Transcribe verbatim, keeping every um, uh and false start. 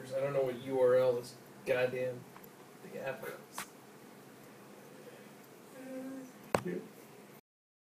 Because I don't know what U R L this goddamn the app goes.